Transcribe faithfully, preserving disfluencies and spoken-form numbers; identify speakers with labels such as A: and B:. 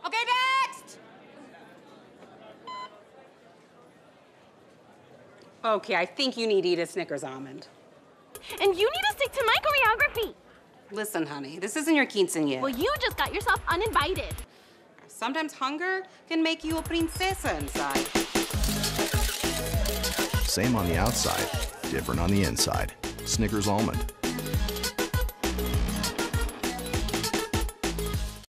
A: Okay, next! Okay, I think you need to eat a Snickers almond.
B: And you need to stick to my choreography.
A: Listen, honey, this isn't your quinceañera.
B: Well, you just got yourself uninvited.
A: Sometimes hunger can make you a princesa inside.
C: Same on the outside, different on the inside. Snickers almond.